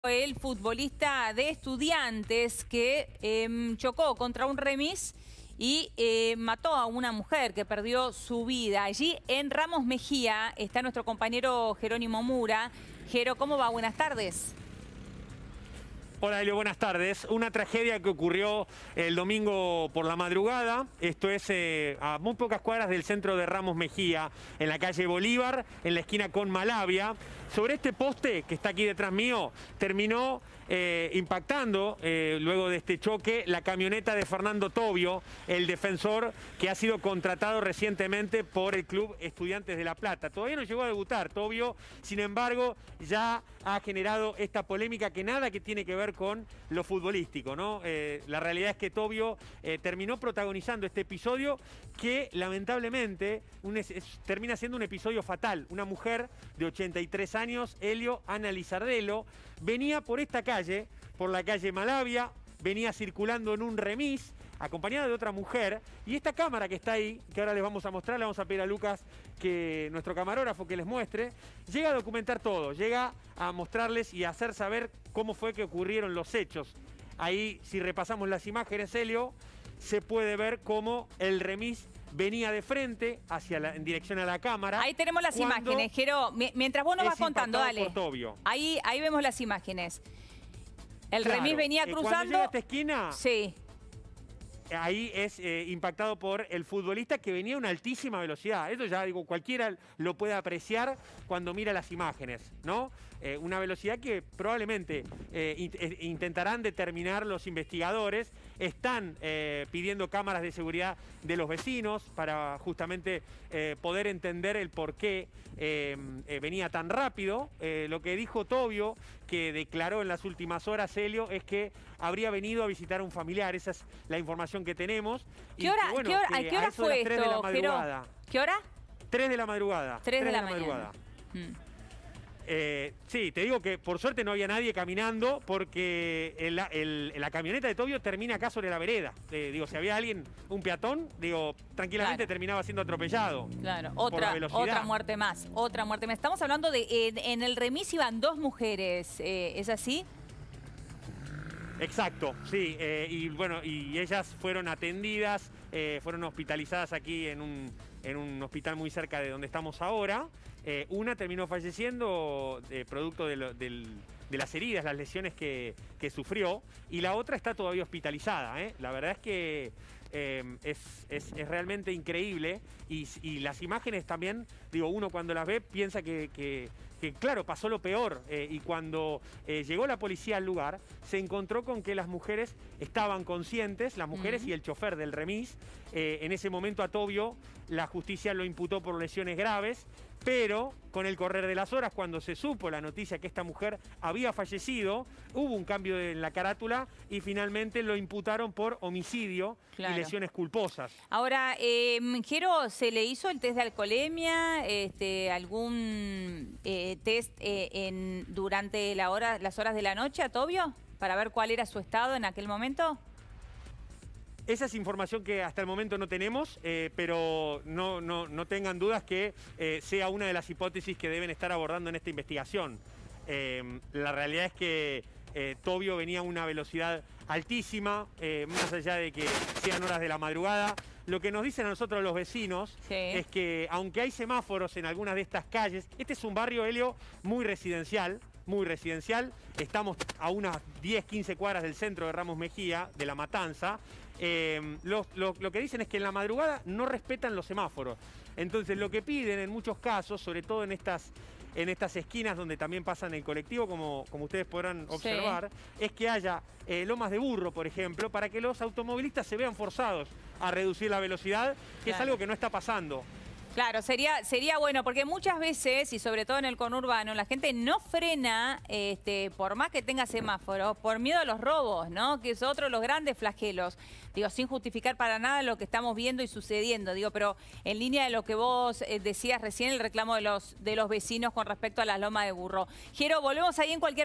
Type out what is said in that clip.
El futbolista de Estudiantes que chocó contra un remis y mató a una mujer que perdió su vida. Allí en Ramos Mejía está nuestro compañero Jerónimo Mura. Jero, ¿cómo va? Buenas tardes. Hola, Elio, buenas tardes. Una tragedia que ocurrió el domingo por la madrugada. Esto es a muy pocas cuadras del centro de Ramos Mejía, en la calle Bolívar, en la esquina con Malavia. Sobre este poste que está aquí detrás mío, terminó impactando, luego de este choque, la camioneta de Fernando Tobio, el defensor que ha sido contratado recientemente por el Club Estudiantes de La Plata. Todavía no llegó a debutar Tobio, sin embargo, ya ha generado esta polémica que nada que tiene que ver con lo futbolístico, ¿no? La realidad es que Tobio terminó protagonizando este episodio que lamentablemente termina siendo un episodio fatal. Una mujer de 83 años, Elio, Ana Lizardelo, venía por esta calle, por la calle Malavia, venía circulando en un remis, acompañada de otra mujer, y esta cámara que está ahí, que ahora les vamos a mostrar, le vamos a pedir a Lucas, que nuestro camarógrafo, que les muestre, llega a documentar todo, llega a mostrarles y a hacer saber cómo fue que ocurrieron los hechos. Ahí, si repasamos las imágenes, Elio, se puede ver cómo el remis venía de frente en dirección a la cámara. Ahí tenemos las imágenes, Jero. Mientras vos nos vas contando, dale. Ahí vemos las imágenes. El remis venía cruzando. Cuando llega a esta esquina, sí, ahí es impactado por el futbolista que venía a una altísima velocidad. Eso ya digo, cualquiera lo puede apreciar cuando mira las imágenes, ¿no? Una velocidad que probablemente intentarán determinar los investigadores. Están pidiendo cámaras de seguridad de los vecinos para justamente poder entender el por qué venía tan rápido. Lo que dijo Tobio, que declaró en las últimas horas, Elio, es que habría venido a visitar a un familiar. Esa es la información que tenemos. ¿Qué hora, y que, bueno, ¿a qué hora fue esto, de la madrugada. ¿Qué hora? 3 de la madrugada. 3 de la madrugada. Sí, te digo que por suerte no había nadie caminando porque la camioneta de Tobio termina acá sobre la vereda. Digo, si había alguien, un peatón, digo, tranquilamente terminaba siendo atropellado. Claro, otra muerte más, otra muerte más. Estamos hablando de, en el remis iban 2 mujeres, ¿es así? Exacto, sí, y bueno, y ellas fueron atendidas, fueron hospitalizadas aquí en un hospital muy cerca de donde estamos ahora. Una terminó falleciendo producto de las heridas, las lesiones que sufrió, y la otra está todavía hospitalizada. La verdad es que es realmente increíble, y las imágenes también, digo, uno cuando las ve piensa que claro, pasó lo peor, y cuando llegó la policía al lugar, se encontró con que las mujeres estaban conscientes, las mujeres y el chofer del remis. En ese momento a Tobio la justicia lo imputó por lesiones graves, pero con el correr de las horas, cuando se supo la noticia que esta mujer había fallecido, hubo un cambio en la carátula y finalmente lo imputaron por homicidio y lesiones culposas. Ahora, Jero, ¿se le hizo el test de alcoholemia, algún test durante las horas de la noche a Tobio para ver cuál era su estado en aquel momento? Esa es información que hasta el momento no tenemos, pero no tengan dudas que sea una de las hipótesis que deben estar abordando en esta investigación. La realidad es que Tobio venía a una velocidad altísima, más allá de que sean horas de la madrugada. Lo que nos dicen a nosotros los vecinos es que, aunque hay semáforos en algunas de estas calles, este es un barrio, Elio, muy residencial. Estamos a unas 10, 15 cuadras del centro de Ramos Mejía, de La Matanza. Lo que dicen es que en la madrugada no respetan los semáforos. Entonces lo que piden en muchos casos, sobre todo en estas esquinas donde también pasan el colectivo, como ustedes podrán observar, es que haya lomas de burro, por ejemplo, para que los automovilistas se vean forzados a reducir la velocidad, que es algo que no está pasando. Claro, sería bueno, porque muchas veces, y sobre todo en el conurbano, la gente no frena, por más que tenga semáforos, por miedo a los robos, ¿no? Que es otro de los grandes flagelos. Digo, sin justificar para nada lo que estamos viendo y sucediendo. Digo, pero en línea de lo que vos decías recién, el reclamo de los vecinos con respecto a las lomas de burro. Jero, volvemos ahí en cualquier